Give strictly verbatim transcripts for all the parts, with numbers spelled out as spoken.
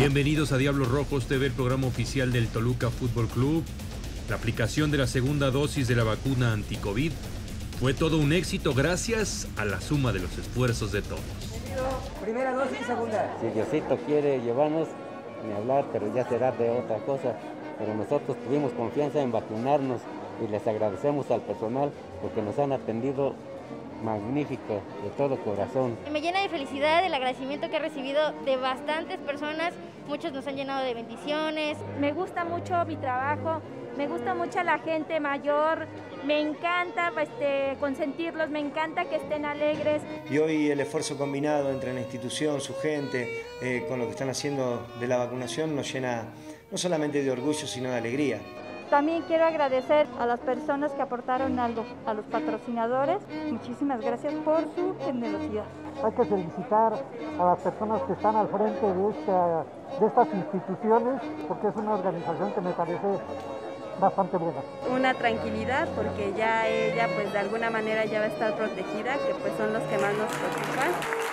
Bienvenidos a Diablos Rojos T V, el programa oficial del Toluca Fútbol Club. La aplicación de la segunda dosis de la vacuna anti-COVID fue todo un éxito gracias a la suma de los esfuerzos de todos. Primera dosis y segunda. Si Diosito quiere llevarnos, ni hablar, pero ya será de otra cosa. Pero nosotros tuvimos confianza en vacunarnos y les agradecemos al personal porque nos han atendido magnífico, de todo corazón. Me llena de felicidad el agradecimiento que he recibido de bastantes personas, muchos nos han llenado de bendiciones. Me gusta mucho mi trabajo, me gusta mucho la gente mayor, me encanta este, consentirlos, me encanta que estén alegres. Y hoy el esfuerzo combinado entre la institución, su gente, eh, con lo que están haciendo de la vacunación nos llena no solamente de orgullo, sino de alegría. También quiero agradecer a las personas que aportaron algo, a los patrocinadores. Muchísimas gracias por su generosidad. Hay que felicitar a las personas que están al frente de, esta, de estas instituciones, porque es una organización que me parece bastante buena. Una tranquilidad porque ya ella pues de alguna manera ya va a estar protegida, que pues son los que más nos preocupan.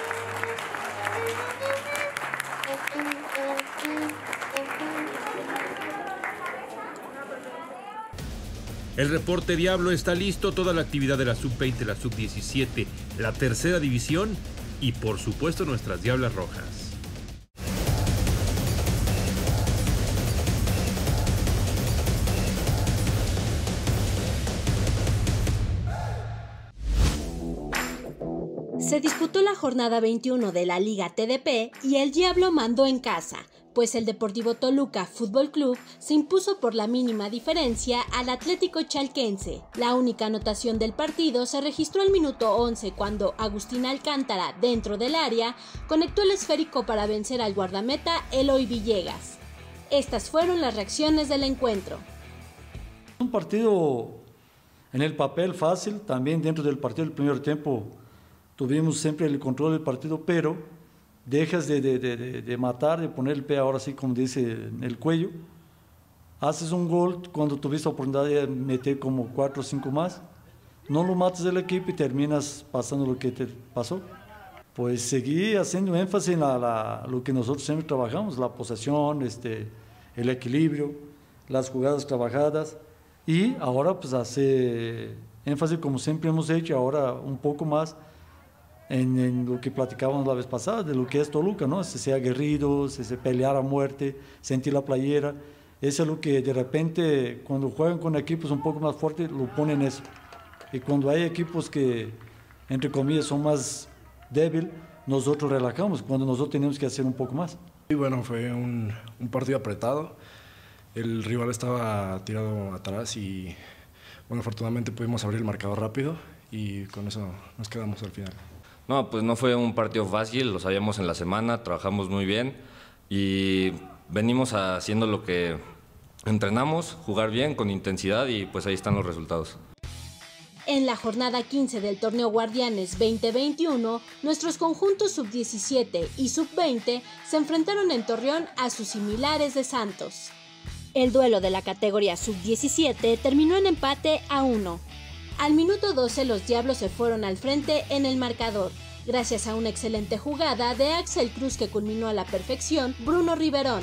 El reporte Diablo está listo, toda la actividad de la sub veinte, la sub diecisiete, la tercera división y por supuesto nuestras Diablas Rojas. Se disputó la jornada veintiuno de la Liga T D P y el Diablo mandó en casa, pues el Deportivo Toluca Fútbol Club se impuso por la mínima diferencia al Atlético Chalquense. La única anotación del partido se registró al minuto once cuando Agustín Alcántara, dentro del área, conectó el esférico para vencer al guardameta Eloy Villegas. Estas fueron las reacciones del encuentro. Un partido en el papel fácil, también dentro del partido del primer tiempo tuvimos siempre el control del partido, pero dejas de, de, de, de matar, de poner el pie ahora sí, como dice, en el cuello. Haces un gol cuando tuviste la oportunidad de meter como cuatro o cinco más. No lo matas del equipo y terminas pasando lo que te pasó. Pues seguí haciendo énfasis en la, la, lo que nosotros siempre trabajamos, la posesión, este, el equilibrio, las jugadas trabajadas. Y ahora pues hace énfasis como siempre hemos hecho, ahora un poco más, En, en lo que platicábamos la vez pasada, de lo que es Toluca, ¿no? Se sea aguerrido, se, se pelear a muerte, sentir la playera. Eso es lo que de repente, cuando juegan con equipos un poco más fuertes, lo ponen eso. Y cuando hay equipos que, entre comillas, son más débiles, nosotros relajamos, cuando nosotros tenemos que hacer un poco más. Y bueno, fue un, un partido apretado. El rival estaba tirado atrás y, bueno, afortunadamente pudimos abrir el marcador rápido y con eso nos quedamos al final. No, pues no fue un partido fácil, lo sabíamos en la semana, trabajamos muy bien y venimos haciendo lo que entrenamos, jugar bien, con intensidad y pues ahí están los resultados. En la jornada quince del torneo Guardianes veinte veintiuno, nuestros conjuntos sub diecisiete y sub veinte se enfrentaron en Torreón a sus similares de Santos. El duelo de la categoría sub diecisiete terminó en empate a uno. Al minuto doce los Diablos se fueron al frente en el marcador, gracias a una excelente jugada de Axel Cruz que culminó a la perfección Bruno Riverón.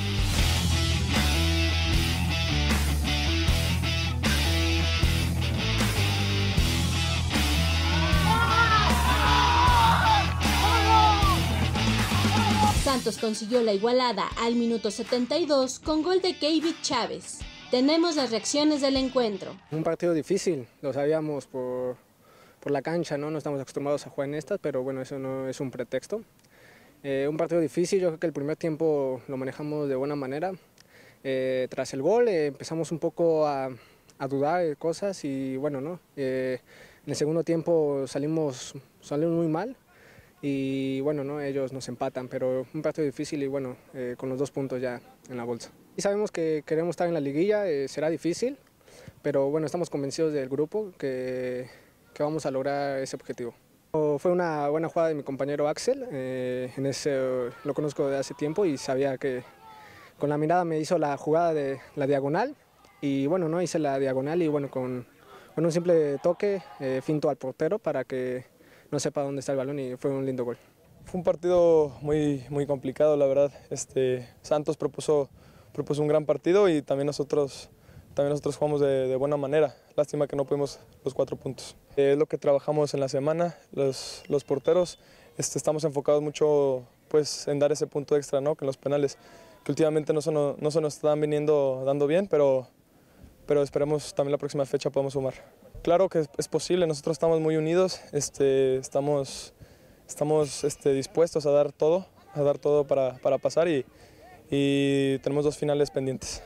Santos consiguió la igualada al minuto setenta y dos con gol de Kevin Chávez. Tenemos las reacciones del encuentro. Un partido difícil, lo sabíamos por, por la cancha, ¿no? No estamos acostumbrados a jugar en estas, pero bueno, eso no es un pretexto. Eh, un partido difícil, yo creo que el primer tiempo lo manejamos de buena manera. Eh, tras el gol eh, empezamos un poco a, a dudar de cosas y bueno, ¿no? Eh, en el segundo tiempo salimos, salimos muy mal y bueno, ¿no? Ellos nos empatan, pero un partido difícil y bueno, eh, con los dos puntos ya en la bolsa. Y sabemos que queremos estar en la liguilla, eh, será difícil, pero bueno, estamos convencidos del grupo que, que vamos a lograr ese objetivo. Fue una buena jugada de mi compañero Axel, eh, en ese, lo conozco de hace tiempo y sabía que con la mirada me hizo la jugada de la diagonal y bueno, no hice la diagonal y bueno, con, con un simple toque eh, finto al portero para que no sepa dónde está el balón y fue un lindo gol. Fue un partido muy, muy complicado, la verdad. Este, Santos propuso, propuso un gran partido y también nosotros, también nosotros jugamos de, de buena manera. Lástima que no pudimos los cuatro puntos. Es lo que trabajamos en la semana, los, los porteros. Este, estamos enfocados mucho pues, en dar ese punto extra, ¿no? Que en los penales, que últimamente no se nos, no se nos están viniendo dando bien, pero, pero esperemos también la próxima fecha podamos sumar. Claro que es, es posible, nosotros estamos muy unidos, este, estamos... Estamos este, dispuestos a dar todo, a dar todo para, para pasar y, y tenemos dos finales pendientes.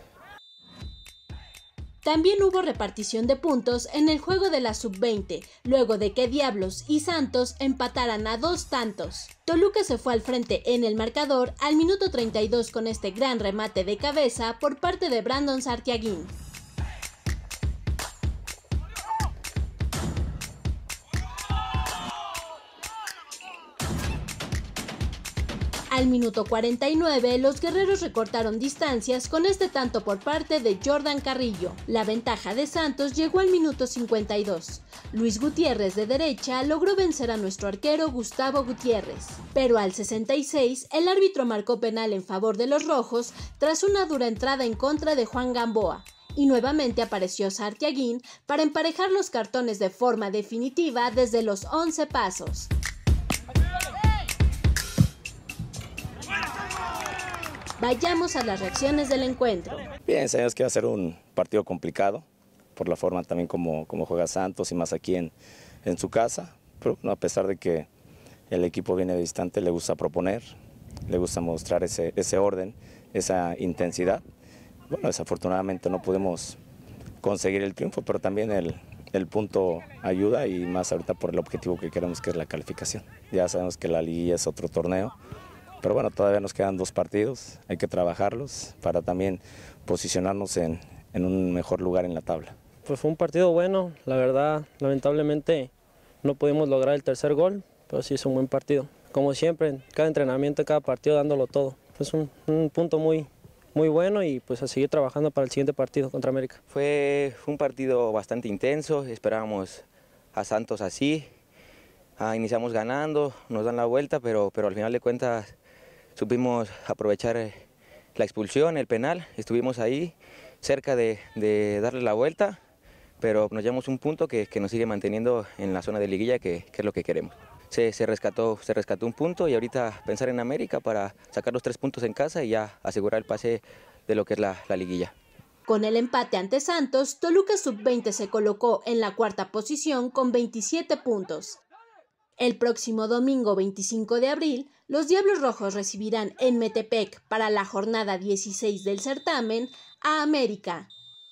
También hubo repartición de puntos en el juego de la sub veinte, luego de que Diablos y Santos empataran a dos tantos. Toluca se fue al frente en el marcador al minuto treinta y dos con este gran remate de cabeza por parte de Brandon Sartiaguín. Al minuto cuarenta y nueve, los guerreros recortaron distancias con este tanto por parte de Jordan Carrillo. La ventaja de Santos llegó al minuto cincuenta y dos. Luis Gutiérrez de derecha logró vencer a nuestro arquero Gustavo Gutiérrez. Pero al sesenta y seis, el árbitro marcó penal en favor de los rojos tras una dura entrada en contra de Juan Gamboa. Y nuevamente apareció Sartiaguín para emparejar los cartones de forma definitiva desde los once pasos. Vayamos a las reacciones del encuentro. Bien, sabemos que va a ser un partido complicado, por la forma también como, como juega Santos y más aquí en, en su casa. Pero no, a pesar de que el equipo viene de distante, le gusta proponer, le gusta mostrar ese, ese orden, esa intensidad. Bueno, desafortunadamente no pudimos conseguir el triunfo, pero también el, el punto ayuda y más ahorita por el objetivo que queremos, que es la calificación. Ya sabemos que la liguilla es otro torneo. Pero bueno, todavía nos quedan dos partidos, hay que trabajarlos para también posicionarnos en, en un mejor lugar en la tabla. Pues fue un partido bueno, la verdad, lamentablemente no pudimos lograr el tercer gol, pero sí es un buen partido. Como siempre, cada entrenamiento, cada partido dándolo todo. Es un, un punto muy, muy bueno y pues a seguir trabajando para el siguiente partido contra América. Fue un partido bastante intenso, esperábamos a Santos así, ah, iniciamos ganando, nos dan la vuelta, pero, pero al final de cuentas supimos aprovechar la expulsión, el penal, estuvimos ahí cerca de, de darle la vuelta, pero nos llevamos un punto que, que nos sigue manteniendo en la zona de liguilla, que, que es lo que queremos. Se, se, rescató, se rescató un punto y ahorita pensar en América para sacar los tres puntos en casa y ya asegurar el pase de lo que es la, la liguilla. Con el empate ante Santos, Toluca sub veinte se colocó en la cuarta posición con veintisiete puntos. El próximo domingo veinticinco de abril, los Diablos Rojos recibirán en Metepec para la jornada dieciséis del certamen a América.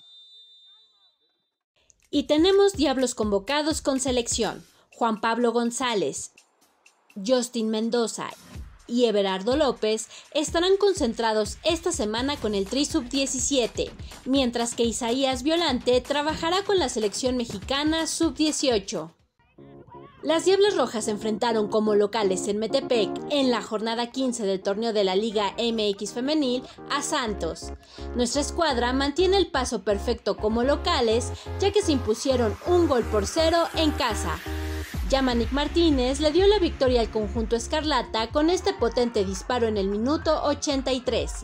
Y tenemos Diablos convocados con selección: Juan Pablo González, Justin Mendoza y Everardo López estarán concentrados esta semana con el Tri sub diecisiete, mientras que Isaías Violante trabajará con la selección mexicana sub dieciocho. Las Diablas Rojas se enfrentaron como locales en Metepec en la jornada quince del torneo de la Liga M X Femenil a Santos. Nuestra escuadra mantiene el paso perfecto como locales, ya que se impusieron un gol por cero en casa. Yamanik Martínez le dio la victoria al conjunto escarlata con este potente disparo en el minuto ochenta y tres.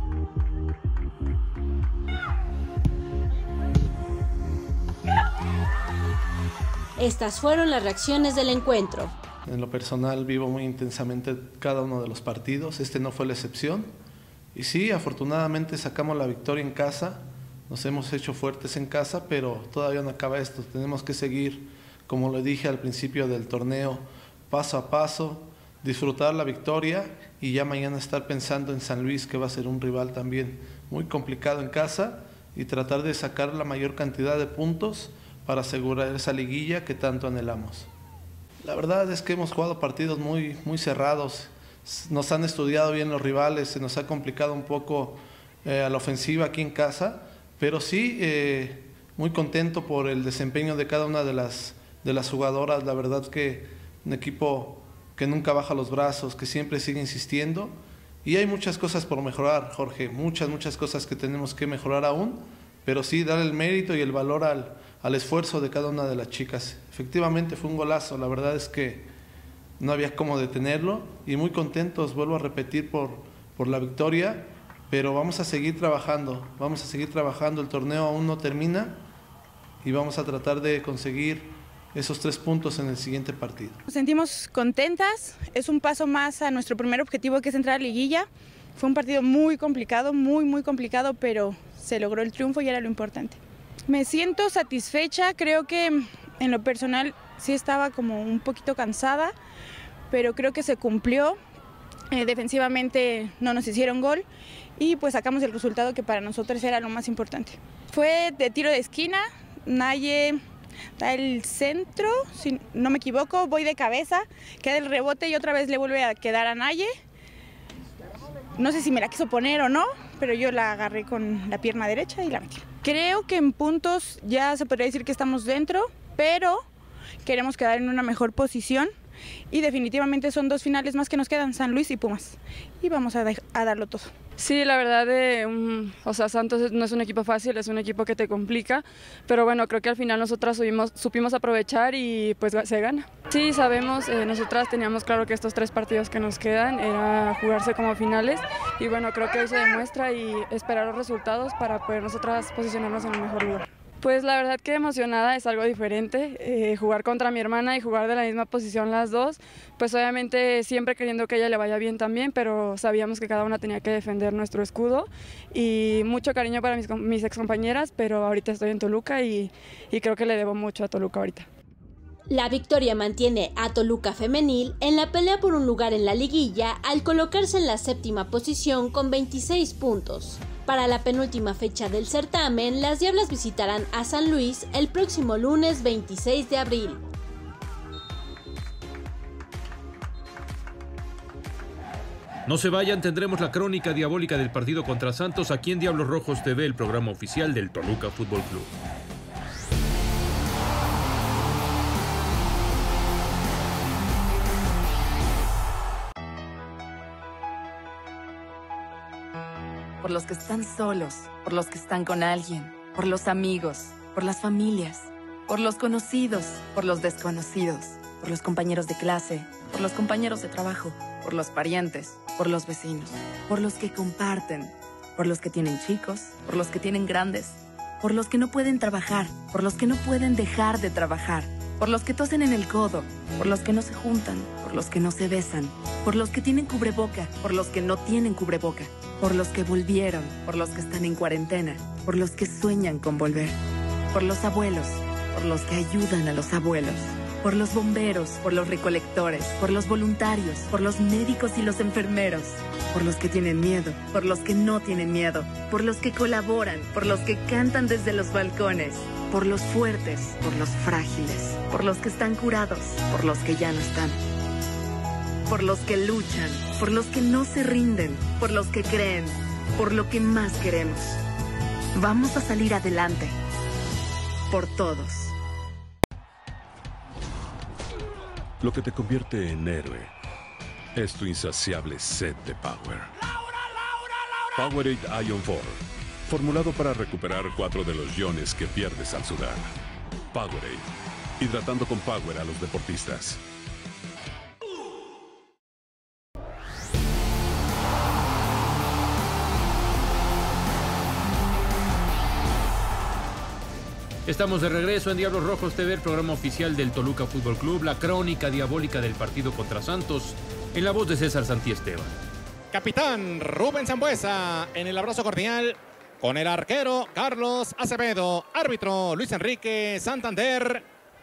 Estas fueron las reacciones del encuentro. En lo personal vivo muy intensamente cada uno de los partidos, este no fue la excepción. Y sí, afortunadamente sacamos la victoria en casa, nos hemos hecho fuertes en casa, pero todavía no acaba esto. Tenemos que seguir, como lo dije al principio del torneo, paso a paso, disfrutar la victoria y ya mañana estar pensando en San Luis, que va a ser un rival también muy complicado en casa, y tratar de sacar la mayor cantidad de puntos para asegurar esa liguilla que tanto anhelamos. La verdad es que hemos jugado partidos muy, muy cerrados, nos han estudiado bien los rivales, se nos ha complicado un poco eh, a la ofensiva aquí en casa, pero sí eh, muy contento por el desempeño de cada una de las, de las jugadoras. La verdad que un equipo que nunca baja los brazos, que siempre sigue insistiendo, y hay muchas cosas por mejorar, Jorge, muchas, muchas cosas que tenemos que mejorar aún, pero sí dar el mérito y el valor al, al esfuerzo de cada una de las chicas. Efectivamente fue un golazo, la verdad es que no había cómo detenerlo y muy contentos, vuelvo a repetir, por, por la victoria, pero vamos a seguir trabajando, vamos a seguir trabajando, el torneo aún no termina y vamos a tratar de conseguir esos tres puntos en el siguiente partido. Nos sentimos contentas, es un paso más a nuestro primer objetivo, que es entrar a liguilla. Fue un partido muy complicado, muy muy complicado, pero se logró el triunfo y era lo importante. Me siento satisfecha, creo que en lo personal sí estaba como un poquito cansada, pero creo que se cumplió. Eh, defensivamente no nos hicieron gol y pues sacamos el resultado que para nosotros era lo más importante. Fue de tiro de esquina, Naye da el centro, si no me equivoco, voy de cabeza, queda el rebote y otra vez le vuelve a quedar a Naye. No sé si me la quiso poner o no, pero yo la agarré con la pierna derecha y la metí. Creo que en puntos ya se podría decir que estamos dentro, pero queremos quedar en una mejor posición y definitivamente son dos finales más que nos quedan, San Luis y Pumas, y vamos a, a darlo todo. Sí, la verdad, eh, um, o sea, Santos no es un equipo fácil, es un equipo que te complica, pero bueno, creo que al final nosotras subimos, supimos aprovechar y pues se gana. Sí, sabemos, eh, nosotras teníamos claro que estos tres partidos que nos quedan era jugarse como finales y bueno, creo que hoy se demuestra y esperar los resultados para poder nosotras posicionarnos en el mejor lugar. Pues la verdad que emocionada, es algo diferente, eh, jugar contra mi hermana y jugar de la misma posición las dos, pues obviamente siempre queriendo que ella le vaya bien también, pero sabíamos que cada una tenía que defender nuestro escudo y mucho cariño para mis, mis excompañeras, pero ahorita estoy en Toluca y, y creo que le debo mucho a Toluca ahorita. La victoria mantiene a Toluca Femenil en la pelea por un lugar en la liguilla al colocarse en la séptima posición con veintiséis puntos. Para la penúltima fecha del certamen, las Diablas visitarán a San Luis el próximo lunes veintiséis de abril. No se vayan, tendremos la crónica diabólica del partido contra Santos aquí en Diablos Rojos T V, el programa oficial del Toluca Fútbol Club. Por los que están solos, por los que están con alguien, por los amigos, por las familias, por los conocidos, por los desconocidos, por los compañeros de clase, por los compañeros de trabajo, por los parientes, por los vecinos, por los que comparten, por los que tienen chicos, por los que tienen grandes, por los que no pueden trabajar, por los que no pueden dejar de trabajar, por los que tosen en el codo, por los que no se juntan, por los que no se besan, por los que tienen cubreboca, por los que no tienen cubreboca, por los que volvieron, por los que están en cuarentena, por los que sueñan con volver, por los abuelos, por los que ayudan a los abuelos, por los bomberos, por los recolectores, por los voluntarios, por los médicos y los enfermeros, por los que tienen miedo, por los que no tienen miedo, por los que colaboran, por los que cantan desde los balcones, por los fuertes, por los frágiles, por los que están curados, por los que ya no están, por los que luchan, por los que no se rinden, por los que creen, por lo que más queremos. Vamos a salir adelante, por todos. Lo que te convierte en héroe es tu insaciable sed de power. Powerade Ion cuatro, formulado para recuperar cuatro de los iones que pierdes al sudar. Powerade, hidratando con power a los deportistas. Estamos de regreso en Diablos Rojos T V, el programa oficial del Toluca Fútbol Club, la crónica diabólica del partido contra Santos, en la voz de César Santiesteban. Capitán Rubén Sambuesa en el abrazo cordial con el arquero Carlos Acevedo, árbitro Luis Enrique Santander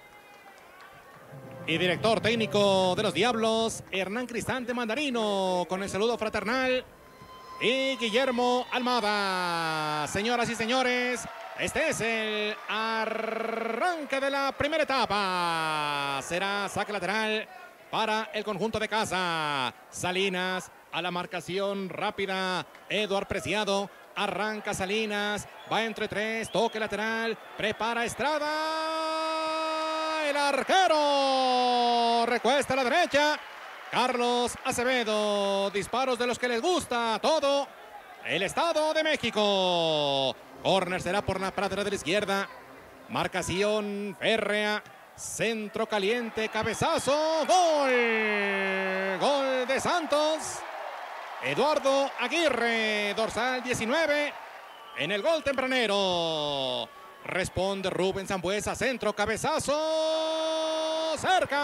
y director técnico de los Diablos Hernán Cristante Mandarino, con el saludo fraternal, y Guillermo Almada. Señoras y señores, este es el arranque de la primera etapa. Será saque lateral para el conjunto de casa. Salinas a la marcación rápida. Eduard Preciado. Arranca Salinas. Va entre tres. Toque lateral. Prepara Estrada. El arquero. Recuesta a la derecha. Carlos Acevedo. Disparos de los que les gusta todo el Estado de México. Corner será por la pradera de la izquierda. Marcación férrea Centro caliente, cabezazo, gol. Gol de Santos. Eduardo Aguirre, dorsal diecinueve, en el gol tempranero. Responde Rubén Sambueza, centro, cabezazo,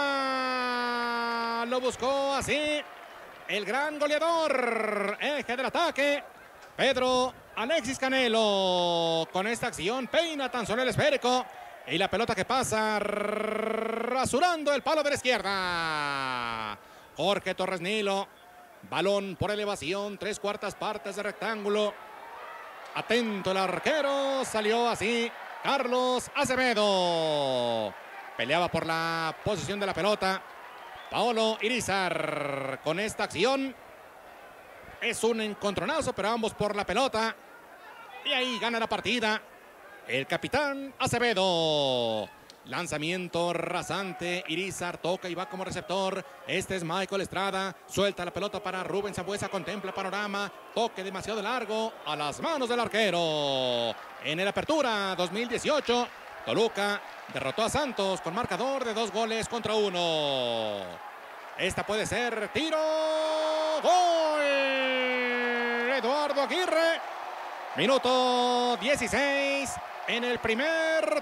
cerca. Lo buscó así el gran goleador, eje del ataque, Pedro Alexis Canelo. Con esta acción peina tan solo el esférico y la pelota que pasa rasurando el palo de la izquierda. Jorge Torres Nilo, balón por elevación, tres cuartas partes de rectángulo. Atento el arquero, salió así Carlos Acevedo. Peleaba por la posición de la pelota Paolo Irizar. Con esta acción es un encontronazo, pero ambos por la pelota. Y ahí gana la partida el capitán Acevedo. Lanzamiento rasante, Irizar toca y va como receptor. Este es Michael Estrada, suelta la pelota para Rubén Sambueza, contempla panorama, toque demasiado largo a las manos del arquero. En el Apertura dos mil dieciocho, Toluca derrotó a Santos con marcador de dos goles contra uno. Esta puede ser tiro, gol. Eduardo Aguirre, minuto dieciséis. En el primer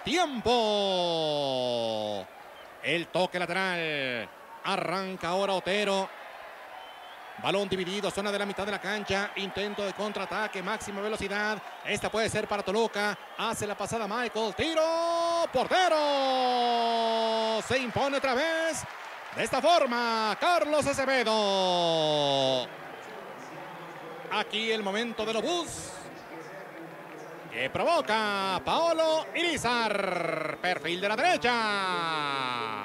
tiempo. El toque lateral. Arranca ahora Otero. Balón dividido, zona de la mitad de la cancha. Intento de contraataque, máxima velocidad. Esta puede ser para Toluca. Hace la pasada Michael. Tiro. Portero. Se impone otra vez. De esta forma, Carlos Acevedo. Aquí el momento del obús que provoca Paolo Irizar. Perfil de la derecha.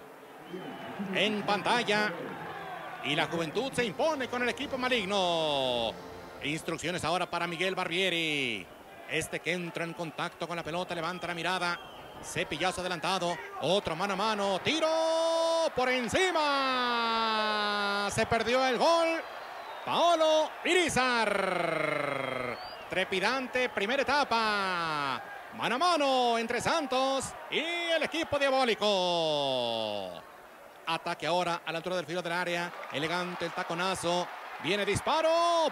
En pantalla. Y la Juventud se impone con el equipo maligno. Instrucciones ahora para Miguel Barbieri. Este que entra en contacto con la pelota, levanta la mirada. Cepillazo adelantado. Otro mano a mano. Tiro por encima. Se perdió el gol. Paolo Irizar. Trepidante primera etapa. Mano a mano entre Santos y el equipo diabólico. Ataque ahora a la altura del filo del área. Elegante el taconazo. Viene disparo.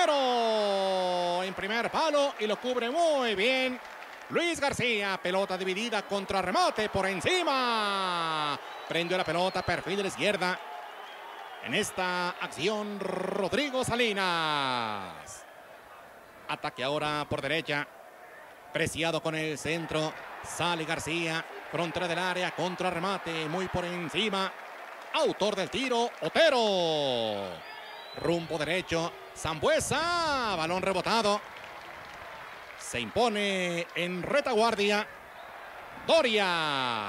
Portero en primer palo y lo cubre muy bien Luis García. Pelota dividida, contra remate por encima. Prendió la pelota, perfil de la izquierda. En esta acción Rodrigo Salinas. Ataque ahora por derecha. Preciado con el centro. Sale García. Frontera del área. Contra remate. Muy por encima. Autor del tiro, Otero. Rumbo derecho. Sambueza. Balón rebotado. Se impone en retaguardia Doria.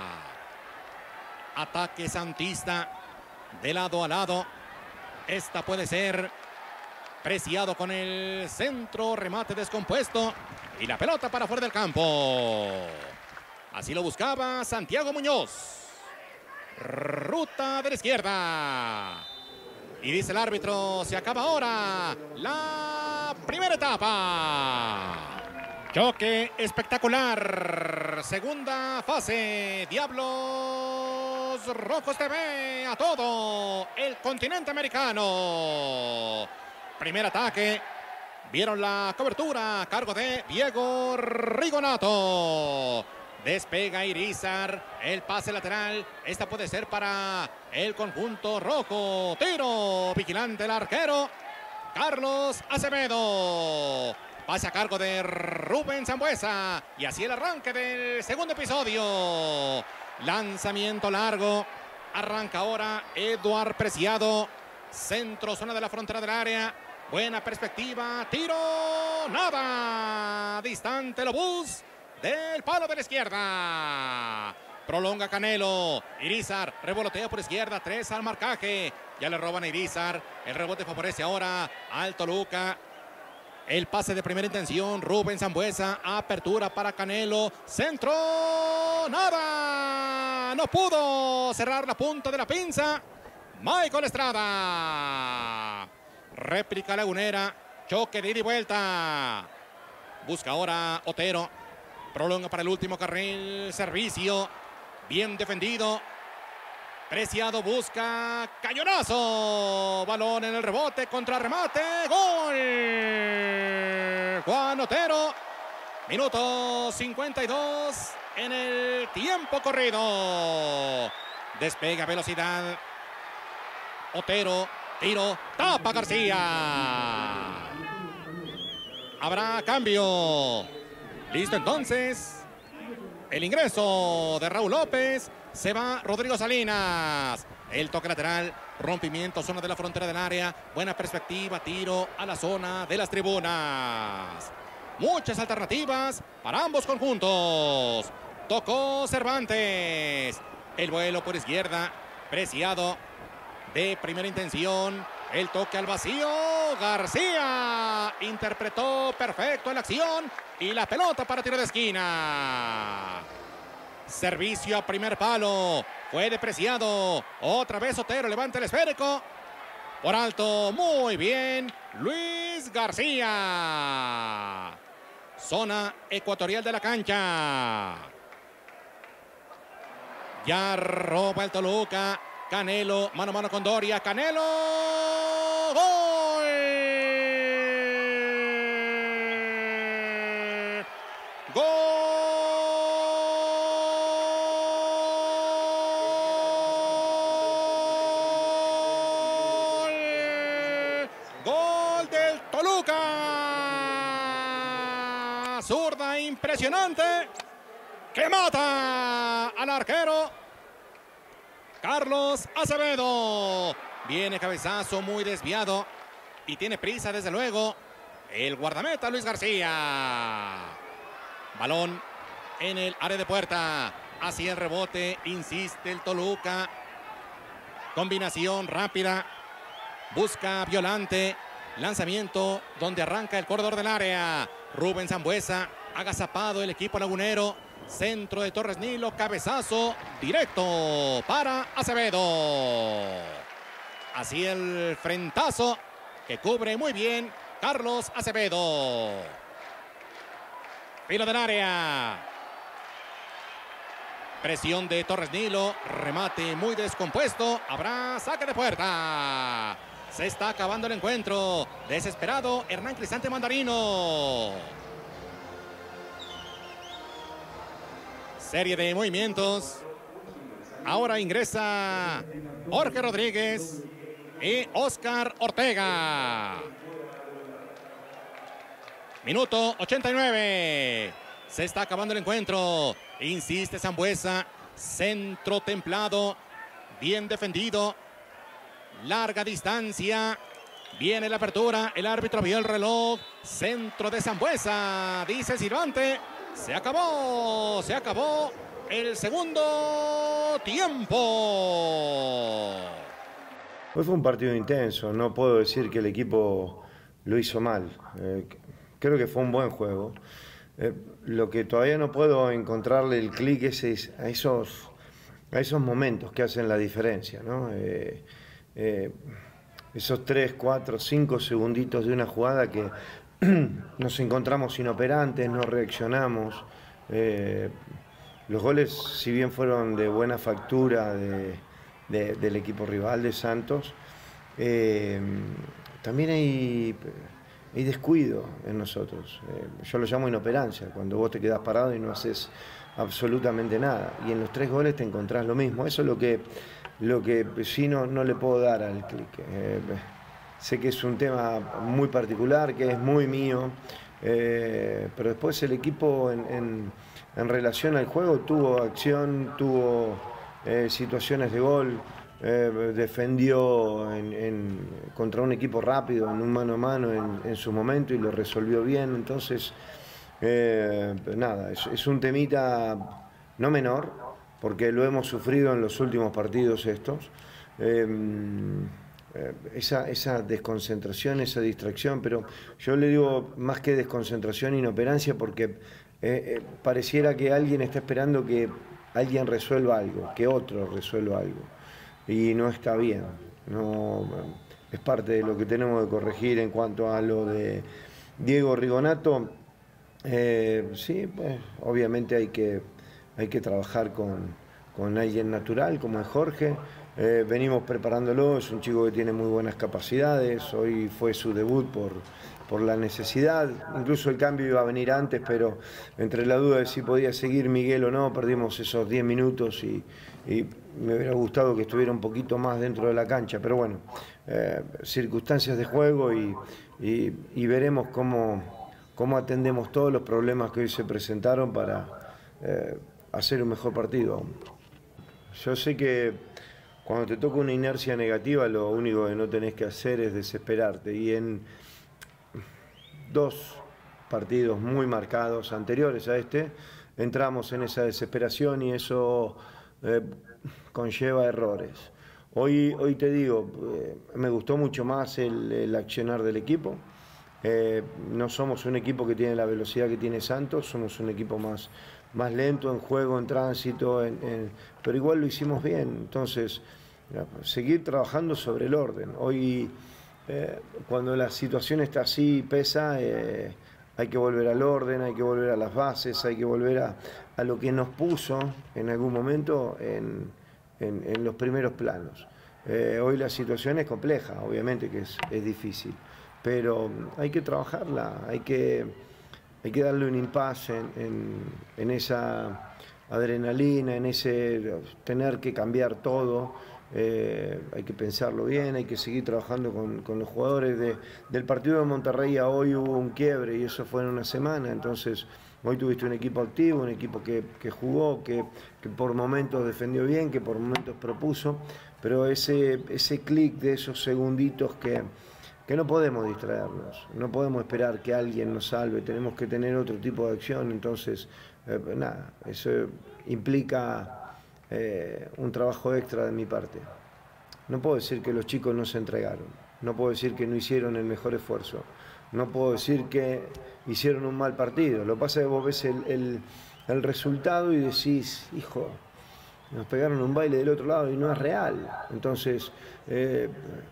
Ataque santista. De lado a lado. Esta puede ser. Preciado con el centro, remate descompuesto y la pelota para fuera del campo. Así lo buscaba Santiago Muñoz. Ruta de la izquierda. Y dice el árbitro, se acaba ahora la primera etapa. Choque espectacular. Segunda fase. Diablos Rojos T V a todo el continente americano. Primer ataque. Vieron la cobertura a cargo de Diego Rigonato. Despega Irizar. El pase lateral. Esta puede ser para el conjunto rojo. Tiro. Vigilante el arquero Carlos Acevedo. Pase a cargo de Rubén Sambueza. Y así el arranque del segundo episodio. Lanzamiento largo. Arranca ahora Eduard Preciado. Centro, zona de la frontera del área. Buena perspectiva. Tiro. Nada. Distante el obús del palo de la izquierda. Prolonga Canelo. Irizar revolotea por izquierda. Tres al marcaje. Ya le roban a Irizar. El rebote favorece ahora al Toluca. El pase de primera intención. Rubén Sambueza. Apertura para Canelo. Centro. Nada. No pudo cerrar la punta de la pinza. Michael Estrada. Réplica lagunera. Choque de ida y vuelta. Busca ahora Otero. Prolonga para el último carril. Servicio. Bien defendido. Preciado busca cañonazo. Balón en el rebote, contrarremate. ¡Gol! Juan Otero. Minuto cincuenta y dos en el tiempo corrido. Despega velocidad. Otero, tiro, tapa García. Habrá cambio. Listo entonces. El ingreso de Raúl López. Se va Rodrigo Salinas. El toque lateral. Rompimiento, zona de la frontera del área. Buena perspectiva, tiro a la zona de las tribunas. Muchas alternativas para ambos conjuntos. Tocó Cervantes. El vuelo por izquierda. Preciado de primera intención. El toque al vacío. García interpretó perfecto la acción. Y la pelota para tiro de esquina. Servicio a primer palo. Fue de Preciado. Otra vez Otero levanta el esférico. Por alto. Muy bien. Luis García. Zona ecuatorial de la cancha. Ya roba el Toluca. Canelo. Mano a mano con Doria. Canelo. ¡Gol! ¡Gol! ¡Gol del Toluca! Zurda impresionante que mata al arquero Carlos Acevedo. Viene cabezazo muy desviado y tiene prisa desde luego el guardameta Luis García. Balón en el área de puerta. Hacia el rebote, insiste el Toluca. Combinación rápida. Busca Violante. Lanzamiento donde arranca el corredor del área. Rubén Sambueza. Agazapado el equipo lagunero. Centro de Torres Nilo. Cabezazo directo para Acevedo. Así el frentazo que cubre muy bien Carlos Acevedo. Filo del área. Presión de Torres Nilo. Remate muy descompuesto. Habrá saque de puerta. Se está acabando el encuentro. Desesperado Hernán Cristante Mandarino. Serie de movimientos. Ahora ingresa Jorge Rodríguez y Oscar Ortega. Minuto ochenta y nueve. Se está acabando el encuentro. Insiste Sambueza. Centro templado. Bien defendido. Larga distancia. Viene la apertura. El árbitro vio el reloj. Centro de Sambueza. Dice Silvante. Se acabó. Se acabó el segundo tiempo. Hoy fue un partido intenso. No puedo decir que el equipo lo hizo mal. Eh, creo que fue un buen juego. Eh, lo que todavía no puedo encontrarle el clic es, es a, esos, a esos momentos que hacen la diferencia, ¿no? Eh, eh, esos tres, cuatro, cinco segunditos de una jugada que nos encontramos inoperantes, no reaccionamos. Eh, los goles, si bien fueron de buena factura de, de, del equipo rival de Santos, eh, también hay... hay descuido en nosotros. Eh, yo lo llamo inoperancia, cuando vos te quedás parado y no haces absolutamente nada. Y en los tres goles te encontrás lo mismo. Eso es lo que, lo que sí no, no le puedo dar al clic. Eh, sé que es un tema muy particular, que es muy mío, eh, pero después el equipo en, en, en relación al juego tuvo acción, tuvo eh, situaciones de gol. Eh, defendió en, en, contra un equipo rápido, en un mano a mano en, en su momento y lo resolvió bien. Entonces, eh, nada, es, es un temita no menor, porque lo hemos sufrido en los últimos partidos estos. Eh, eh, esa, esa desconcentración, esa distracción, pero yo le digo más que desconcentración, inoperancia, porque eh, eh, pareciera que alguien está esperando que alguien resuelva algo, que otro resuelva algo. Y no está bien, no, es parte de lo que tenemos que corregir en cuanto a lo de Diego Rigonato. Eh, sí, pues obviamente hay que, hay que trabajar con, con alguien natural como es Jorge. Eh, venimos preparándolo, es un chico que tiene muy buenas capacidades, hoy fue su debut por, por la necesidad, incluso el cambio iba a venir antes, pero entre la duda de si podía seguir Miguel o no, perdimos esos diez minutos y, y me hubiera gustado que estuviera un poquito más dentro de la cancha, pero bueno, eh, circunstancias de juego y, y, y veremos cómo, cómo atendemos todos los problemas que hoy se presentaron para eh, hacer un mejor partido. Yo sé que cuando te toca una inercia negativa, lo único que no tenés que hacer es desesperarte. Y en dos partidos muy marcados anteriores a este, entramos en esa desesperación y eso eh, conlleva errores. Hoy, hoy te digo, eh, me gustó mucho más el, el accionar del equipo. Eh, no somos un equipo que tiene la velocidad que tiene Santos, somos un equipo más, más lento en juego, en tránsito, en, en, pero igual lo hicimos bien. Entonces, seguir trabajando sobre el orden. Hoy, eh, cuando la situación está así, pesa, eh, hay que volver al orden, hay que volver a las bases, hay que volver a, a lo que nos puso en algún momento en, en, en los primeros planos. Eh, hoy la situación es compleja, obviamente que es, es difícil, pero hay que trabajarla, hay que, hay que darle un impasse en, en, en esa adrenalina, en ese tener que cambiar todo. Eh, hay que pensarlo bien, hay que seguir trabajando con, con los jugadores. De, del partido de Monterrey a hoy hubo un quiebre y eso fue en una semana, entonces hoy tuviste un equipo activo, un equipo que, que jugó, que, que por momentos defendió bien, que por momentos propuso, pero ese, ese clic de esos segunditos que, que no podemos distraernos, no podemos esperar que alguien nos salve, tenemos que tener otro tipo de acción, entonces eh, nada, eso implica Eh, un trabajo extra de mi parte. No puedo decir que los chicos no se entregaron, no puedo decir que no hicieron el mejor esfuerzo, no puedo decir que hicieron un mal partido. Lo que pasa es que vos ves el, el, el resultado y decís, hijo, nos pegaron un baile del otro lado y no es real. Entonces, eh,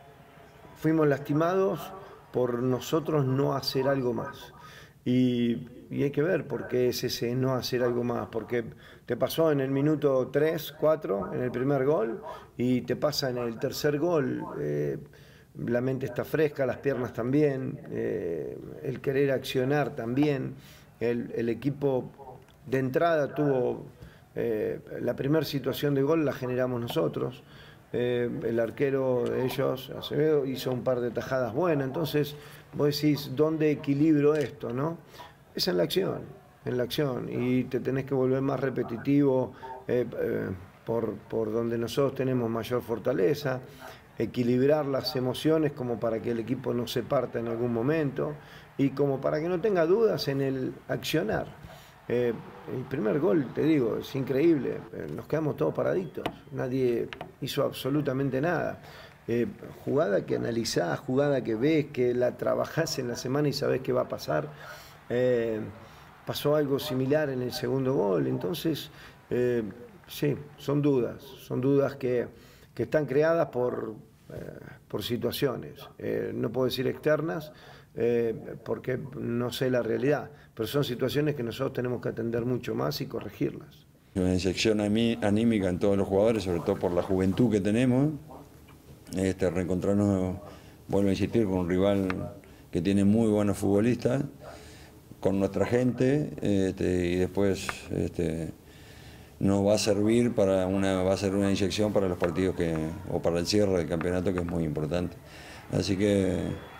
fuimos lastimados por nosotros no hacer algo más. Y, y hay que ver por qué es ese no hacer algo más, porque te pasó en el minuto tres, cuatro, en el primer gol, y te pasa en el tercer gol. Eh, la mente está fresca, las piernas también, eh, el querer accionar también. El, el equipo de entrada tuvo eh, la primera situación de gol, la generamos nosotros. Eh, el arquero de ellos, Acevedo, hizo un par de tajadas buenas, entonces vos decís, ¿dónde equilibro esto? ¿No? Es en la acción, en la acción, y te tenés que volver más repetitivo eh, eh, por, por donde nosotros tenemos mayor fortaleza, equilibrar las emociones como para que el equipo no se parta en algún momento y como para que no tenga dudas en el accionar. Eh, el primer gol, te digo, es increíble, eh, nos quedamos todos paraditos, nadie hizo absolutamente nada. Eh, jugada que analizás, jugada que ves, que la trabajás en la semana y sabés qué va a pasar. Eh, pasó algo similar en el segundo gol, entonces, eh, sí, son dudas, son dudas que, que están creadas por, eh, por situaciones, eh, no puedo decir externas, Eh, porque no sé la realidad, pero son situaciones que nosotros tenemos que atender mucho más y corregirlas. Una inyección anímica en todos los jugadores, sobre todo por la juventud que tenemos, este, reencontrarnos, vuelvo a insistir, con un rival que tiene muy buenos futbolistas, con nuestra gente, este, y después este, nos va a servir para una, va a ser una inyección para los partidos que, o para el cierre del campeonato, que es muy importante. Así que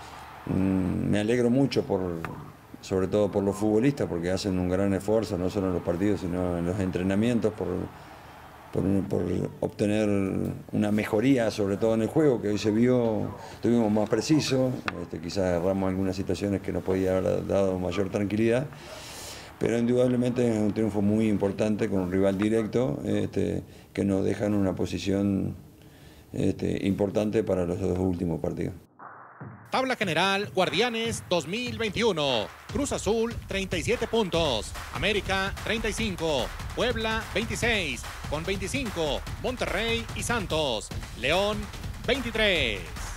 me alegro mucho, por, sobre todo por los futbolistas, porque hacen un gran esfuerzo, no solo en los partidos, sino en los entrenamientos, por, por, por obtener una mejoría, sobre todo en el juego, que hoy se vio, estuvimos más precisos, este, quizás erramos algunas situaciones que nos podía haber dado mayor tranquilidad, pero indudablemente es un triunfo muy importante con un rival directo, este, que nos deja en una posición este, importante para los dos últimos partidos. Tabla general, Guardianes dos mil veintiuno. Cruz Azul, treinta y siete puntos. América, treinta y cinco. Puebla, veintiséis. Con veinticinco, Monterrey y Santos. León, veintitrés.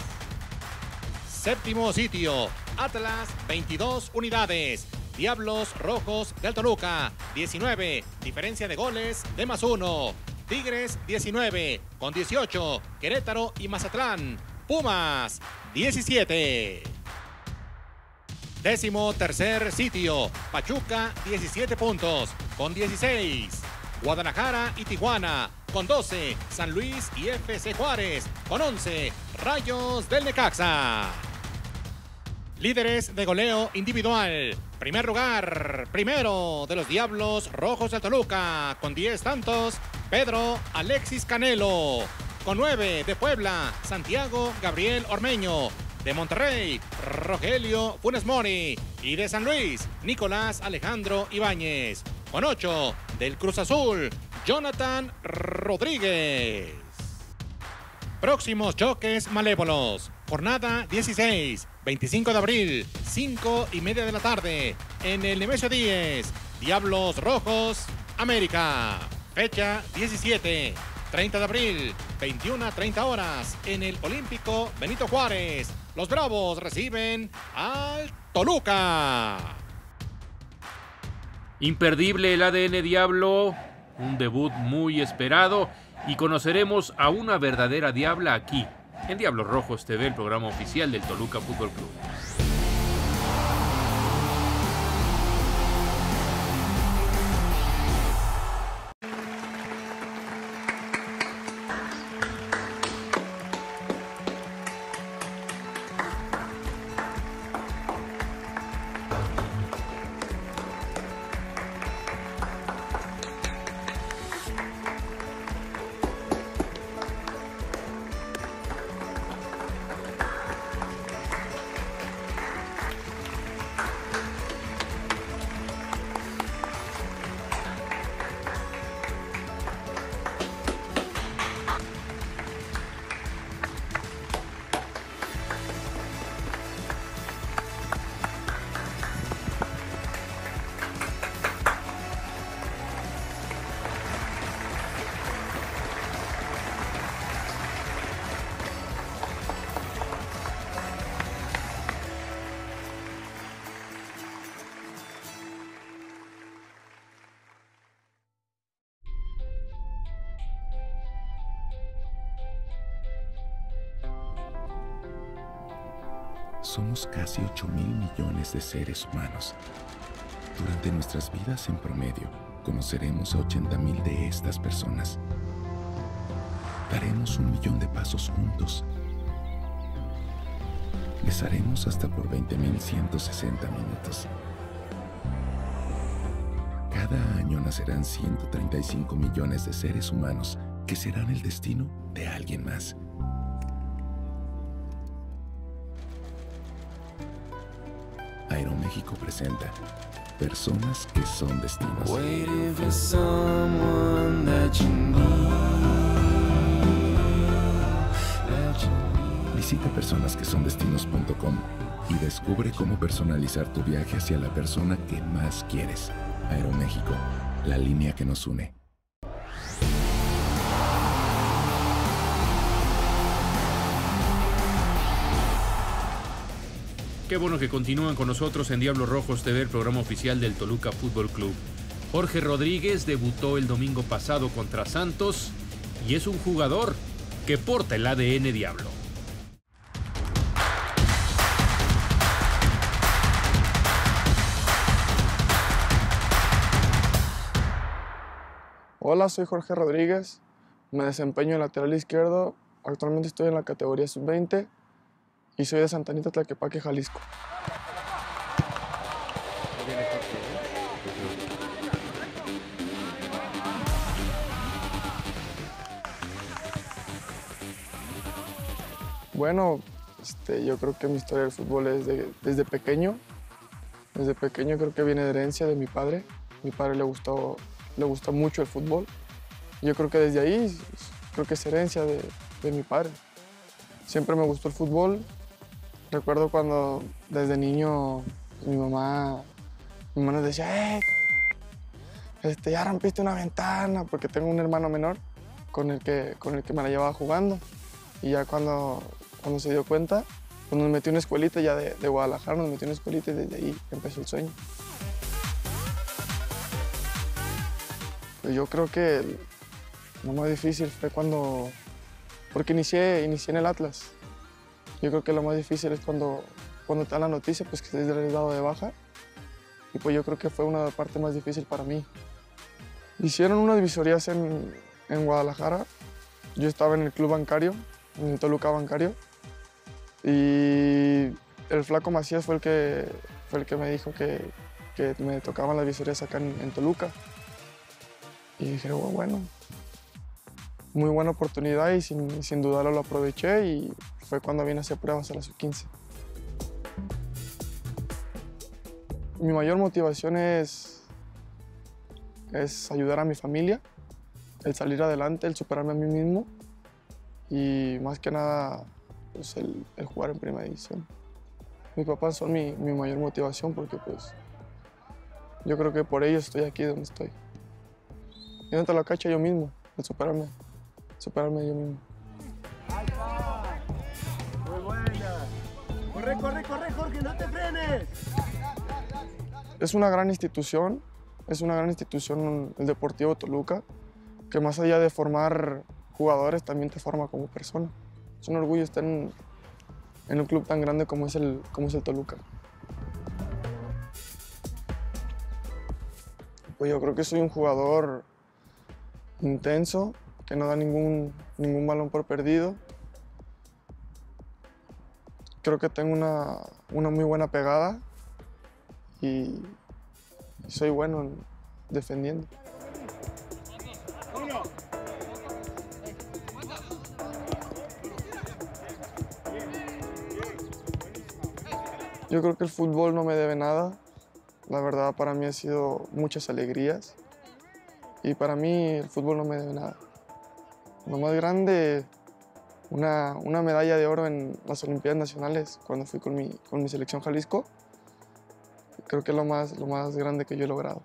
Séptimo sitio, Atlas, veintidós unidades. Diablos Rojos del Toluca, diecinueve. Diferencia de goles de más uno. Tigres diecinueve, con dieciocho, Querétaro y Mazatlán. Pumas diecisiete. Décimo tercer sitio, Pachuca diecisiete puntos, con dieciséis. Guadalajara y Tijuana, con doce. San Luis y F C Juárez, con once. Rayos del Necaxa. Líderes de goleo individual. Primer lugar, primero de los Diablos Rojos del Toluca, con diez tantos, Pedro Alexis Canelo. Con nueve de Puebla, Santiago Gabriel Ormeño. De Monterrey, Rogelio Funes Mori. Y de San Luis, Nicolás Alejandro Ibáñez. Con ocho del Cruz Azul, Jonathan Rodríguez. Próximos choques malévolos. Jornada dieciséis, veinticinco de abril, cinco y media de la tarde. En el Nemesio diez, Diablos Rojos, América. Fecha diecisiete, treinta de abril, veintiuna a treinta horas. En el Olímpico Benito Juárez. Los Bravos reciben al Toluca. Imperdible el A D N Diablo, un debut muy esperado y conoceremos a una verdadera diabla aquí, en Diablos Rojos T V, el programa oficial del Toluca Fútbol Club. Somos casi ocho mil millones de seres humanos. Durante nuestras vidas, en promedio, conoceremos a ochenta mil de estas personas. Daremos un millón de pasos juntos. Besaremos hasta por veinte mil ciento sesenta minutos. Cada año nacerán ciento treinta y cinco millones de seres humanos que serán el destino de alguien más. Aeroméxico presenta Personas que son destinos. Visita personas que son destinos punto com y descubre cómo personalizar tu viaje hacia la persona que más quieres. Aeroméxico, la línea que nos une. Qué bueno que continúan con nosotros en Diablos Rojos T V, el programa oficial del Toluca Fútbol Club. Jorge Rodríguez debutó el domingo pasado contra Santos y es un jugador que porta el A D N Diablo. Hola, soy Jorge Rodríguez, me desempeño en lateral izquierdo, actualmente estoy en la categoría sub veinte y soy de Santa Anita, Tlaquepaque, Jalisco. Bueno, este, yo creo que mi historia del fútbol es de, desde pequeño. Desde pequeño creo que viene de herencia de mi padre. Mi padre le gustó, le gustó mucho el fútbol. Yo creo que desde ahí, creo que es herencia de, de mi padre. Siempre me gustó el fútbol. Recuerdo cuando desde niño mi mamá, mi mamá nos decía, ¡eh! Este, ya rompiste una ventana, porque tengo un hermano menor con el que, con el que me la llevaba jugando. Y ya cuando, cuando se dio cuenta, pues nos metió en una escuelita ya de, de Guadalajara, nos metió en una escuelita y desde ahí empezó el sueño. Pues yo creo que Lo más difícil fue cuando, porque inicié, inicié en el Atlas. Yo creo que lo más difícil es cuando, cuando te dan la noticia, pues que te has dado de baja. Y pues yo creo que fue una de las partes más difíciles para mí. Hicieron unas visorías en, en Guadalajara. Yo estaba en el club bancario, en el Toluca Bancario. Y el flaco Macías fue el que, fue el que me dijo que, que me tocaban las visorías acá en, en Toluca. Y dije, oh, bueno, muy buena oportunidad y sin, sin dudarlo lo aproveché y fue cuando vine a hacer pruebas a la sub quince. Mi mayor motivación es, es ayudar a mi familia, el salir adelante, el superarme a mí mismo y más que nada pues el, el jugar en primera división. Mis papás son mi, mi mayor motivación porque pues yo creo que por ellos estoy aquí donde estoy. Y dentro de la cancha yo mismo, el superarme, superarme yo mismo. Muy buena. Corre, corre, corre, Jorge, no te frenes. Es una gran institución, es una gran institución el Deportivo Toluca, que más allá de formar jugadores también te forma como persona. Es un orgullo estar en, en un club tan grande como es el, como es el Toluca. Pues yo creo que soy un jugador intenso, que no da ningún, ningún balón por perdido. Creo que tengo una, una muy buena pegada y soy bueno en defendiendo. Yo creo que el fútbol no me debe nada. La verdad, para mí ha sido muchas alegrías y para mí el fútbol no me debe nada. Lo más grande, una, una medalla de oro en las Olimpiadas Nacionales cuando fui con mi, con mi selección Jalisco. Creo que es lo más, lo más grande que yo he logrado.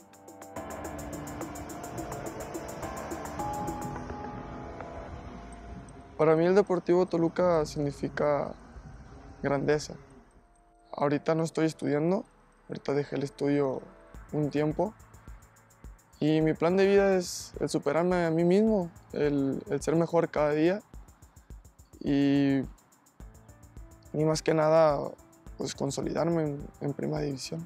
Para mí el Deportivo Toluca significa grandeza. Ahorita no estoy estudiando, ahorita dejé el estudio un tiempo y mi plan de vida es el superarme a mí mismo, el, el ser mejor cada día y, y más que nada pues consolidarme en, en Primera División.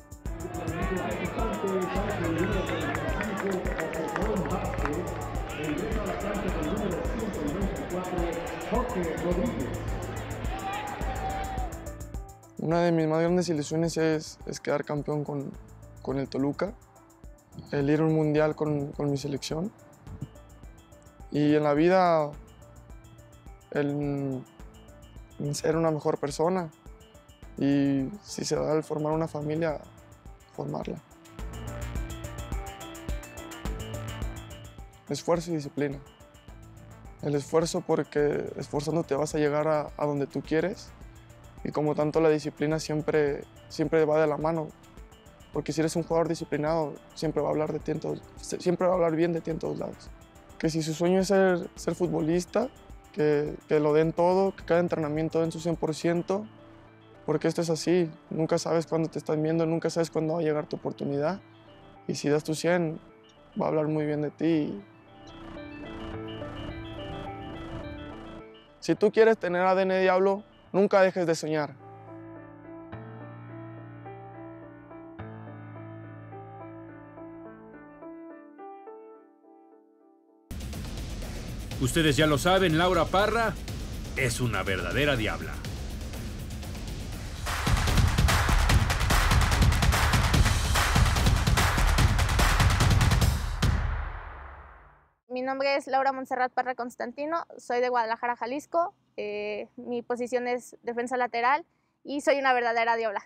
Una de mis más grandes ilusiones es, es quedar campeón con, con el Toluca, el ir a un mundial con, con mi selección y en la vida el, el ser una mejor persona y si se da el formar una familia, formarla. Esfuerzo y disciplina. El esfuerzo porque esforzándote vas a llegar a, a donde tú quieres y como tanto la disciplina siempre, siempre va de la mano. Porque si eres un jugador disciplinado, siempre va a hablar de ti en todos, siempre va a hablar bien de ti en todos lados. Que si su sueño es ser, ser futbolista, que, que lo den todo, que cada entrenamiento den su cien por ciento, porque esto es así. Nunca sabes cuándo te están viendo, nunca sabes cuándo va a llegar tu oportunidad. Y si das tu cien, va a hablar muy bien de ti. Si tú quieres tener A D N Diablo, nunca dejes de soñar. Ustedes ya lo saben, Laura Parra es una verdadera diabla. Mi nombre es Laura Montserrat Parra Constantino, soy de Guadalajara, Jalisco. Eh, mi posición es defensa lateral y soy una verdadera diabla.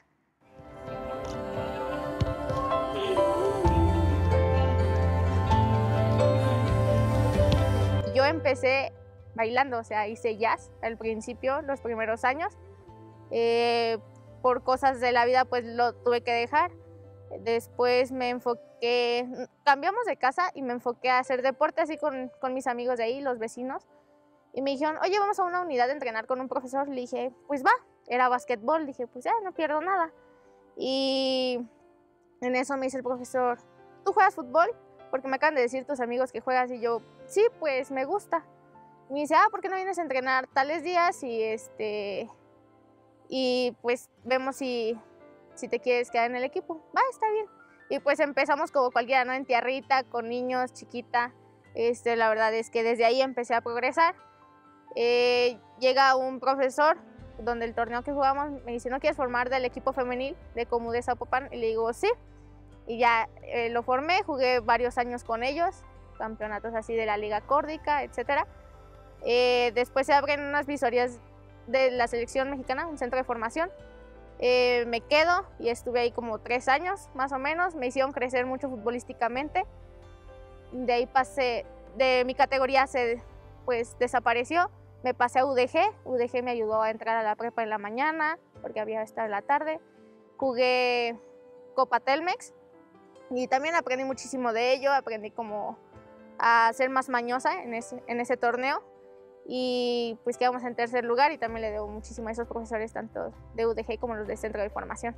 Yo empecé bailando, o sea, hice jazz al principio, los primeros años. Eh, por cosas de la vida, pues lo tuve que dejar. Después me enfoqué, cambiamos de casa y me enfoqué a hacer deporte así con, con mis amigos de ahí, los vecinos. Y me dijeron, oye, vamos a una unidad de entrenar con un profesor. Le dije, pues va, era básquetbol. Dije, pues ya, no pierdo nada. Y en eso me dice el profesor, ¿tú juegas fútbol? Porque me acaban de decir tus amigos que juegas. Y yo, sí, pues me gusta. Y me dice, ah, ¿por qué no vienes a entrenar tales días? Y este y pues vemos si, si te quieres quedar en el equipo. Va, está bien. Y pues empezamos como cualquiera, ¿no? En tierrita, con niños, chiquita. Este, la verdad es que desde ahí empecé a progresar. Eh, llega un profesor, donde el torneo que jugamos, me dice, ¿no quieres formar del equipo femenil de Comú de Zapopan? Y le digo, sí. Y ya eh, lo formé, jugué varios años con ellos, campeonatos así de la Liga Córdica, etcétera. Eh, después se abren unas visorías de la selección mexicana, un centro de formación. Eh, me quedo y estuve ahí como tres años más o menos, me hicieron crecer mucho futbolísticamente. De ahí pasé, de mi categoría se pues desapareció, me pasé a U D G, U D G me ayudó a entrar a la prepa en la mañana porque había que estar en la tarde. Jugué Copa Telmex y también aprendí muchísimo de ello, aprendí como a ser más mañosa en ese, en ese torneo. Y pues quedamos en tercer lugar y también le debo muchísimo a esos profesores, tanto de U D G como los del centro de formación.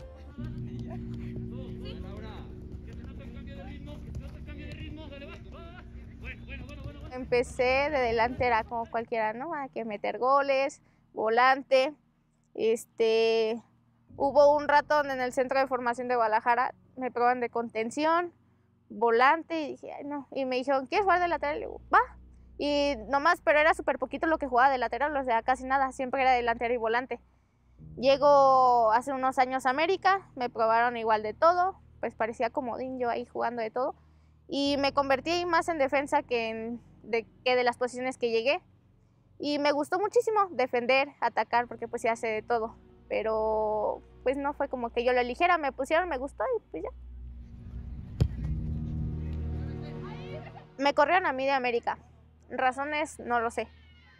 Empecé de delantera como cualquiera, ¿no? A que meter goles, volante. Este, hubo un rato donde en el centro de formación de Guadalajara me probaban de contención, volante y dije, ay no. Y me dijeron, ¿quieres jugar de lateral? Y le digo, va. Y nomás, pero era súper poquito lo que jugaba de lateral, o sea, casi nada, siempre era delantero y volante. Llego hace unos años a América, me probaron igual de todo, pues parecía comodín yo ahí jugando de todo. Y me convertí más en defensa que, en, de, que de las posiciones que llegué. Y me gustó muchísimo defender, atacar, porque pues se hace de todo. Pero pues no fue como que yo lo eligiera, me pusieron, me gustó y pues ya. Me corrieron a mí de América. Razones no lo sé.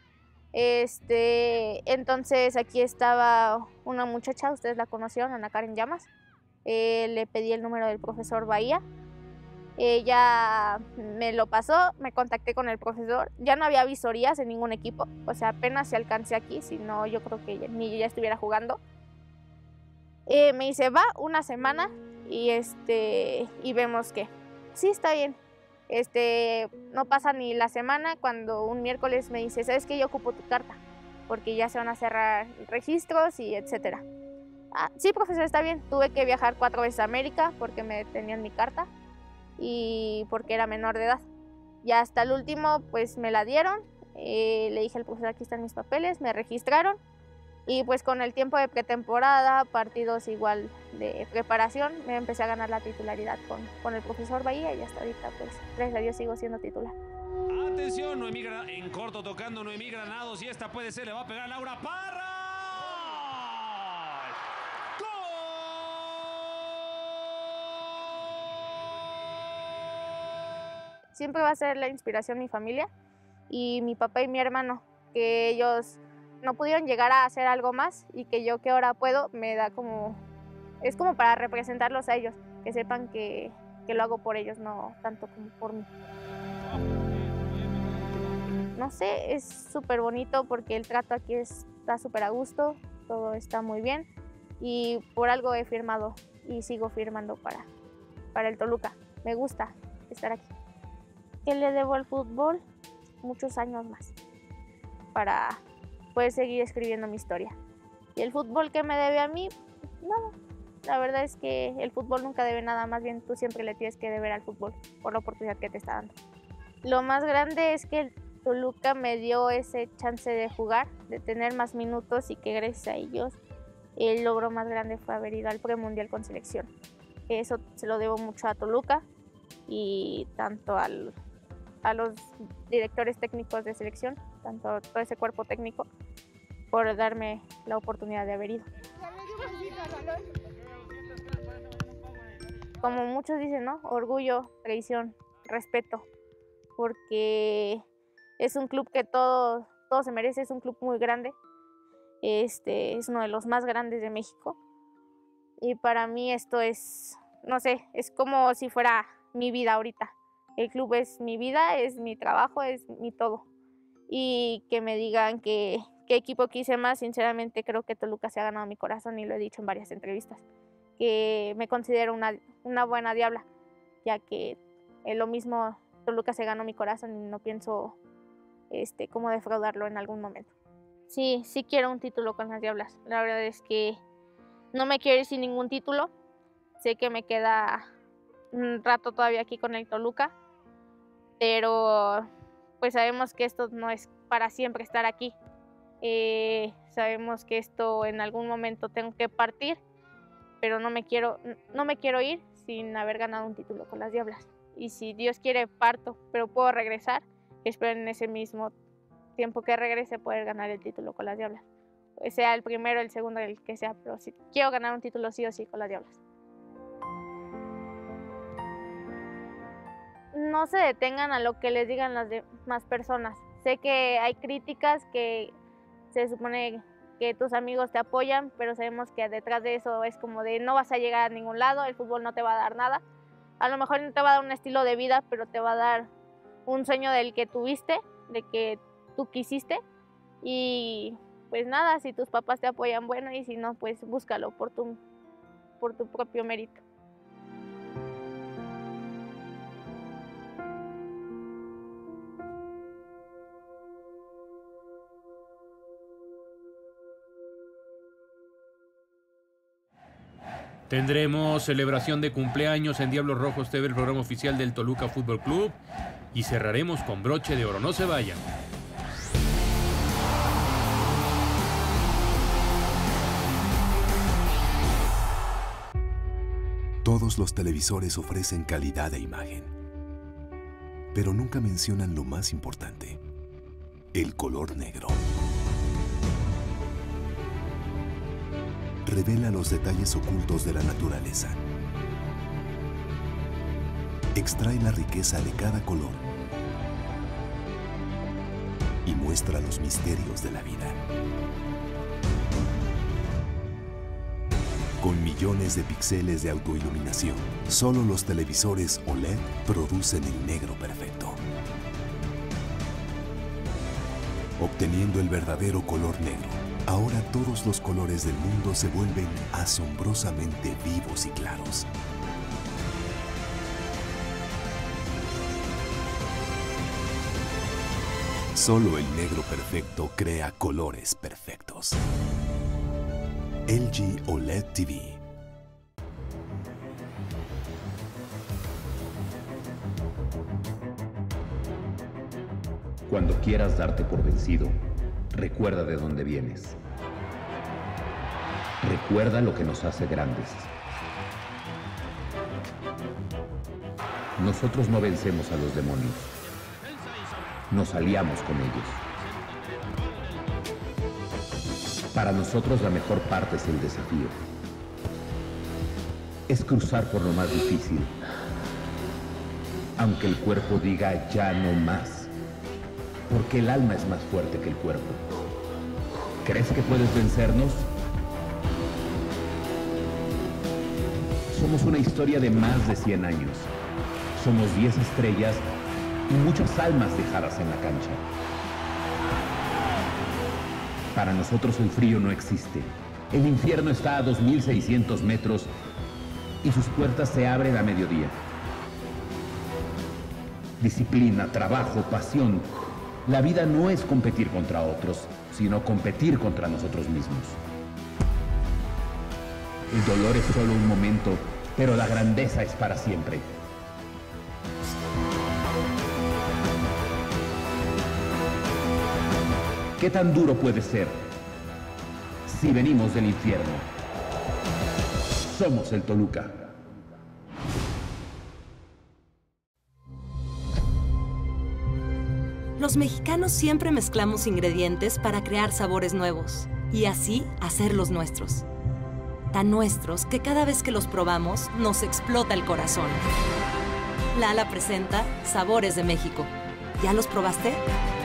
Este, entonces aquí estaba una muchacha, ustedes la conocieron, Ana Karen Llamas. Eh, le pedí el número del profesor Bahía. Ella me lo pasó, me contacté con el profesor. Ya no había visorías en ningún equipo, o sea, apenas si alcancé aquí, si no yo creo que ni yo ya estuviera jugando. Eh, me dice, va una semana y este y vemos que sí está bien. Este, no pasa ni la semana cuando un miércoles me dice, ¿sabes qué? Yo ocupo tu carta, porque ya se van a cerrar registros y etcétera. Ah, sí, profesor, está bien. Tuve que viajar cuatro veces a América porque me tenían mi carta y porque era menor de edad. Ya hasta el último, pues me la dieron. Eh, le dije al profesor, aquí están mis papeles, me registraron. Y pues con el tiempo de pretemporada, partidos igual de preparación, me empecé a ganar la titularidad con, con el profesor Bahía y hasta ahorita, pues, gracias a Dios sigo siendo titular. Atención, Noemí Gra- en corto tocando Noemí Granados y esta puede ser, le va a pegar Laura Parra. Siempre va a ser la inspiración mi familia y mi papá y mi hermano, que ellos no pudieron llegar a hacer algo más y que yo que ahora puedo, me da como, es como para representarlos a ellos, que sepan que, que lo hago por ellos, no tanto como por mí. No sé, es súper bonito porque el trato aquí está súper a gusto, todo está muy bien y por algo he firmado y sigo firmando para, para el Toluca. Me gusta estar aquí. ¿Qué le debo al fútbol? Muchos años más para poder seguir escribiendo mi historia. ¿Y el fútbol qué me debe a mí? Nada. La verdad es que el fútbol nunca debe nada, más bien tú siempre le tienes que deber al fútbol por la oportunidad que te está dando. Lo más grande es que el Toluca me dio ese chance de jugar, de tener más minutos y que gracias a ellos el logro más grande fue haber ido al premundial con selección. Eso se lo debo mucho a Toluca y tanto al a los directores técnicos de selección, tanto a todo ese cuerpo técnico, por darme la oportunidad de haber ido. Como muchos dicen, ¿no? Orgullo, traición, respeto, porque es un club que todo, todo se merece, es un club muy grande, este, es uno de los más grandes de México, y para mí esto es, no sé, es como si fuera mi vida ahorita. El club es mi vida, es mi trabajo, es mi todo. Y que me digan que qué equipo quise más, sinceramente creo que Toluca se ha ganado mi corazón y lo he dicho en varias entrevistas. Que me considero una, una buena diabla, ya que es lo mismo Toluca se ganó mi corazón y no pienso este, cómo defraudarlo en algún momento. Sí, sí quiero un título con las Diablas. La verdad es que no me quiero ir sin ningún título. Sé que me queda un rato todavía aquí con el Toluca, pero pues sabemos que esto no es para siempre estar aquí. Eh, sabemos que esto en algún momento tengo que partir, pero no me quiero, no me quiero ir sin haber ganado un título con las Diablas. Y si Dios quiere, parto, pero puedo regresar. Espero en ese mismo tiempo que regrese poder ganar el título con las Diablas. Sea el primero, el segundo, el que sea, pero si quiero ganar un título sí o sí con las Diablas. No se detengan a lo que les digan las demás personas. Sé que hay críticas, que se supone que tus amigos te apoyan, pero sabemos que detrás de eso es como de no vas a llegar a ningún lado, el fútbol no te va a dar nada. A lo mejor no te va a dar un estilo de vida, pero te va a dar un sueño del que tuviste, de que tú quisiste. Y pues nada, si tus papás te apoyan, bueno, y si no, pues búscalo por tu, por tu propio mérito. Tendremos celebración de cumpleaños en Diablos Rojos T V, el programa oficial del Toluca Fútbol Club, y cerraremos con broche de oro. No se vayan. Todos los televisores ofrecen calidad de imagen, pero nunca mencionan lo más importante, el color negro. Revela los detalles ocultos de la naturaleza. Extrae la riqueza de cada color y muestra los misterios de la vida. Con millones de píxeles de autoiluminación, solo los televisores O L E D producen el negro perfecto. Obteniendo el verdadero color negro, ahora todos los colores del mundo se vuelven asombrosamente vivos y claros. Solo el negro perfecto crea colores perfectos. L G O L E D T V. Cuando quieras darte por vencido, recuerda de dónde vienes. Recuerda lo que nos hace grandes. Nosotros no vencemos a los demonios. Nos aliamos con ellos. Para nosotros la mejor parte es el desafío. Es cruzar por lo más difícil. Aunque el cuerpo diga ya no más. Porque el alma es más fuerte que el cuerpo. ¿Crees que puedes vencernos? Somos una historia de más de cien años. Somos diez estrellas y muchas almas dejadas en la cancha. Para nosotros el frío no existe. El infierno está a dos mil seiscientos metros y sus puertas se abren a mediodía. Disciplina, trabajo, pasión. La vida no es competir contra otros, sino competir contra nosotros mismos. El dolor es solo un momento, pero la grandeza es para siempre. ¿Qué tan duro puede ser si venimos del infierno? Somos el Toluca. Los mexicanos siempre mezclamos ingredientes para crear sabores nuevos y así hacerlos nuestros. Tan nuestros que cada vez que los probamos nos explota el corazón. Lala presenta Sabores de México. ¿Ya los probaste?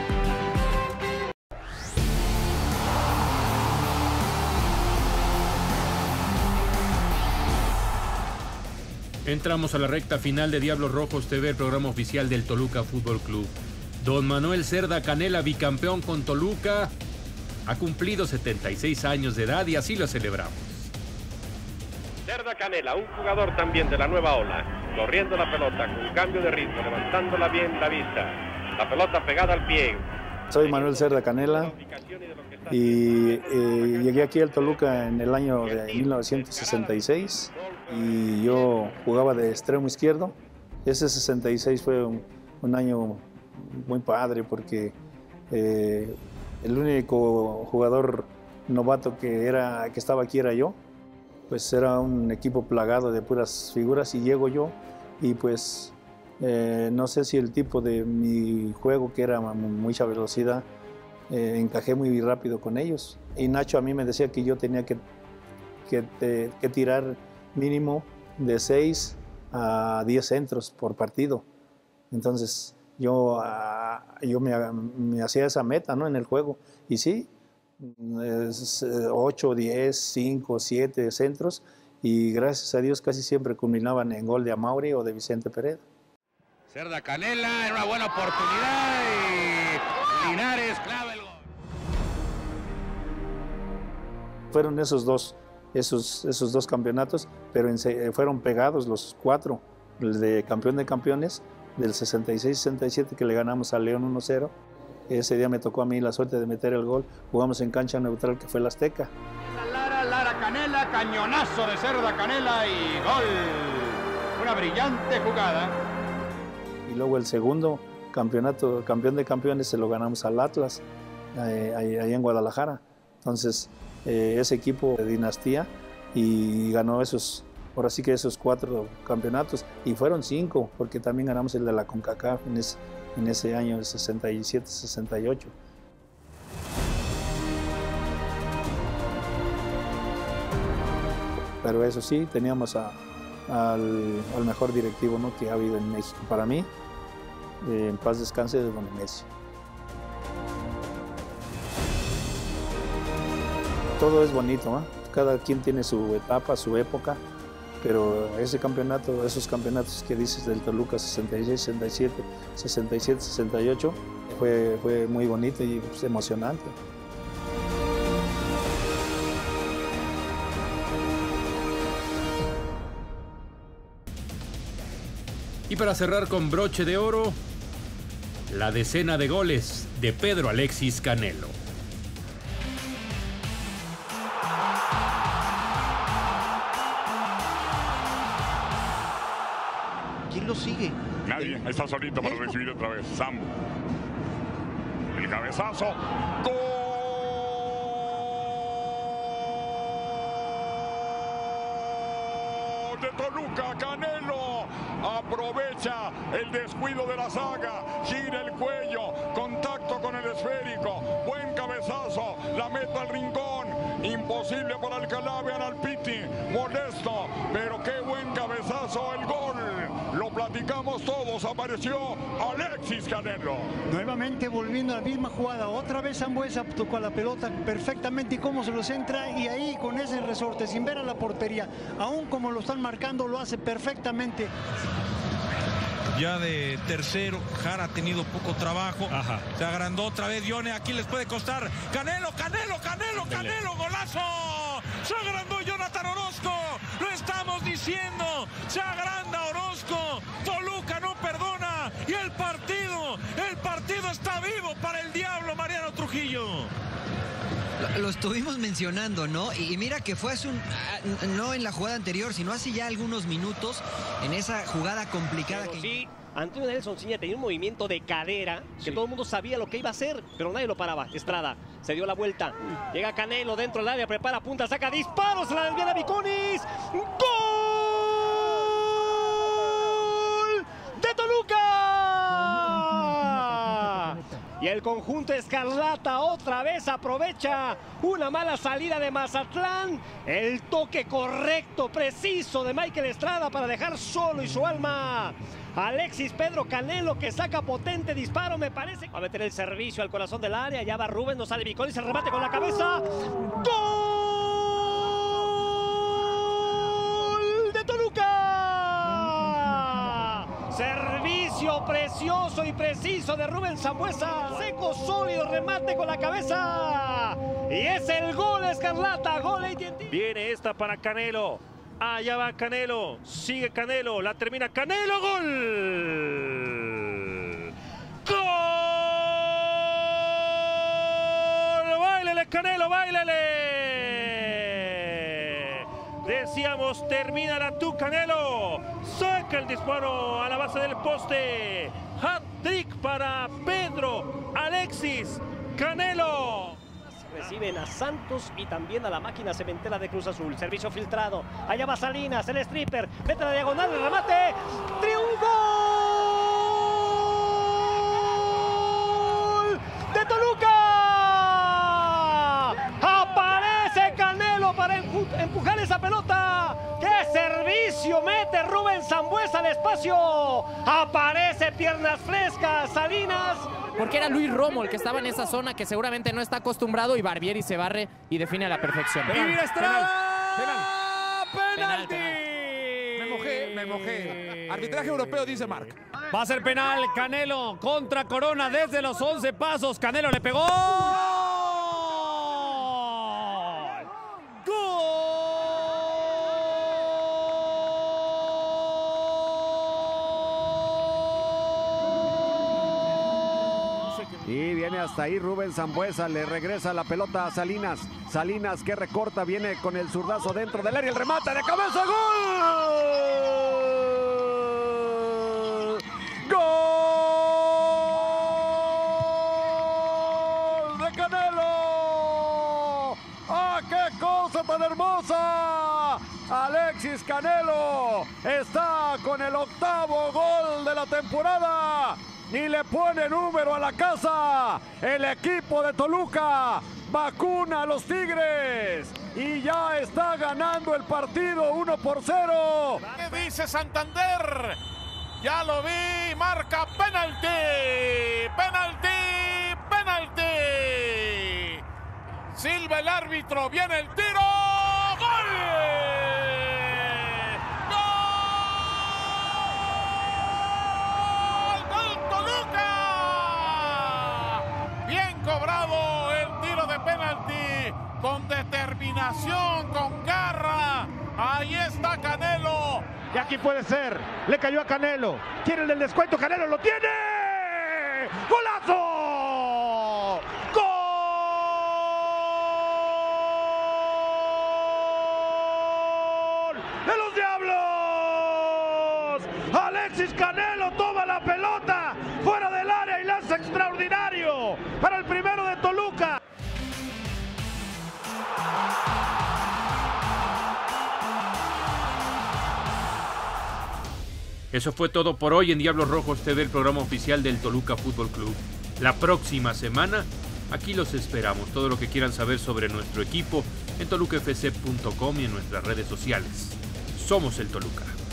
Entramos a la recta final de Diablos Rojos T V, el programa oficial del Toluca Fútbol Club. Don Manuel Cerda Canela, bicampeón con Toluca, ha cumplido setenta y seis años de edad y así lo celebramos. Cerda Canela, un jugador también de la nueva ola, corriendo la pelota con cambio de ritmo, levantándola bien la vista, la pelota pegada al pie. Soy Manuel Cerda Canela y eh, llegué aquí al Toluca en el año de mil novecientos sesenta y seis y yo jugaba de extremo izquierdo. Ese sesenta y seis fue un, un año muy padre porque eh, el único jugador novato que, era, que estaba aquí era yo. Pues era un equipo plagado de puras figuras y llego yo y pues eh, no sé si el tipo de mi juego, que era mucha velocidad, eh, encajé muy rápido con ellos. Y Nacho a mí me decía que yo tenía que, que, te, que tirar mínimo de seis a diez centros por partido. Entonces yo, uh, yo me, me hacía esa meta, ¿no?, en el juego. Y sí, ocho, diez, cinco, siete centros y gracias a Dios casi siempre culminaban en gol de Amauri o de Vicente Pereda. Cerda Canela, era una buena oportunidad y Linares clava el gol. Fueron esos dos, esos, esos dos campeonatos, pero en, fueron pegados los cuatro, el de campeón de campeones del sesenta y seis sesenta y siete que le ganamos a León uno cero. Ese día me tocó a mí la suerte de meter el gol. Jugamos en cancha neutral que fue el Azteca. Lara, Lara Canela, cañonazo de Cerda Canela y gol. Una brillante jugada. Y luego el segundo campeonato, campeón de campeones, se lo ganamos al Atlas, eh, ahí, ahí en Guadalajara. Entonces, eh, ese equipo de dinastía y ganó esos, ahora sí que esos cuatro campeonatos. Y fueron cinco, porque también ganamos el de la CONCACAF en ese en ese año de sesenta y siete sesenta y ocho. Pero eso sí, teníamos a, al, al mejor directivo, ¿no?, que ha habido en México. Para mí, eh, en paz descanse, de Don Nemesio. Todo es bonito, ¿eh? Cada quien tiene su etapa, su época. Pero ese campeonato, esos campeonatos que dices del Toluca sesenta y seis, sesenta y siete, sesenta y siete, sesenta y ocho, fue, fue muy bonito y pues, emocionante. Y para cerrar con broche de oro, la decena de goles de Pedro Alexis Canelo. ¿Quién lo sigue? Nadie, está solito para recibir otra vez. Sam. El cabezazo. ¡Gol! De Toluca, Canelo. Aprovecha el descuido de la saga. Gira el cuello. Contacto con el esférico. Buen cabezazo. La meta al rincón. Imposible para Alcalá. Vean al Piti. Molesto. Pero qué buen cabezazo. El gol. Lo platicamos todos, apareció Alexis Canelo. Nuevamente volviendo a la misma jugada, otra vez Sambuesa tocó la pelota perfectamente y cómo se lo centra y ahí con ese resorte, sin ver a la portería, aún como lo están marcando, lo hace perfectamente. Ya de tercero, Jara ha tenido poco trabajo. Ajá. Se agrandó otra vez Yone, aquí les puede costar. Canelo, Canelo, Canelo, Canelo, golazo. Se agrandó Jonathan Orozco. Lo estamos diciendo. Se agranda Orozco. Toluca no perdona. Y el partido, el partido está vivo para el Diablo Mariano Trujillo. Lo, lo estuvimos mencionando, ¿no? Y, y mira que fue hace un, no en la jugada anterior, sino hace ya algunos minutos en esa jugada complicada. Pero que... sí, Antonio Nelson Ciña tenía un movimiento de cadera que sí, todo el mundo sabía lo que iba a hacer, pero nadie lo paraba. Estrada se dio la vuelta, llega Canelo dentro del área, prepara punta, saca disparos, se la desvía a Viconis. ¡Gol de Toluca! Y el conjunto escarlata otra vez aprovecha una mala salida de Mazatlán. El toque correcto, preciso de Michael Estrada para dejar solo y su alma Alexis Pedro Canelo, que saca potente disparo, me parece. Va a meter el servicio al corazón del área, ya va Rubén, no sale Viconis, se remate con la cabeza. ¡Gol de Toluca! Servicio precioso y preciso de Rubén Sambuesa. Seco, sólido, remate con la cabeza. Y es el gol escarlata, gol A T and T. Viene esta para Canelo. Allá va Canelo. Sigue Canelo. La termina Canelo. ¡Gol! ¡Gol! ¡Báilele, Canelo! ¡Báilele! Decíamos, termínala tú, Canelo. Saca el disparo a la base del poste. Hat-trick para Pedro Alexis Canelo. Reciben a Santos y también a la máquina cementera de Cruz Azul. Servicio filtrado. Allá va Salinas, el stripper. Mete la diagonal, el remate. ¡Triunfo! ¡De Toluca! Aparece Canelo para empujar esa pelota. ¡Qué servicio mete Rubén Sambueza al espacio! Aparece piernas frescas, Salinas. Porque era Luis Romo el que estaba en esa zona, que seguramente no está acostumbrado, y Barbieri se barre y define a la perfección. ¡Y mira Estrada! Penal. ¡Penalti! Me mojé, me mojé. Arbitraje europeo, dice Marc. Va a ser penal Canelo contra Corona desde los once pasos. Canelo le pegó. Y viene hasta ahí Rubén Sambueza, le regresa la pelota a Salinas. Salinas que recorta, viene con el zurdazo dentro del área, el remate de cabeza, ¡gol! ¡Gol de Canelo! ¡Ah, qué cosa tan hermosa! Alexis Canelo está con el octavo gol de la temporada. Y le pone número a la casa. El equipo de Toluca vacuna a los Tigres. Y ya está ganando el partido uno por cero. ¿Qué dice Santander? Ya lo vi. Marca penalti. Penalti. Penalti. Silva el árbitro. Viene el tiro. ¡Gol! Cobrado el tiro de penalti con determinación, con garra. Ahí está Canelo. Y aquí puede ser. Le cayó a Canelo. Quiere el del descuento. Canelo lo tiene. ¡Golazo! ¡Gol! ¡De los Diablos! Alexis Canelo toma la pelota fuera del área y lanza extraordinario para el primero de Toluca. Eso fue todo por hoy en Diablos Rojos T V, el programa oficial del Toluca Fútbol Club. La próxima semana, aquí los esperamos. Todo lo que quieran saber sobre nuestro equipo en toluca f c punto com y en nuestras redes sociales. Somos el Toluca.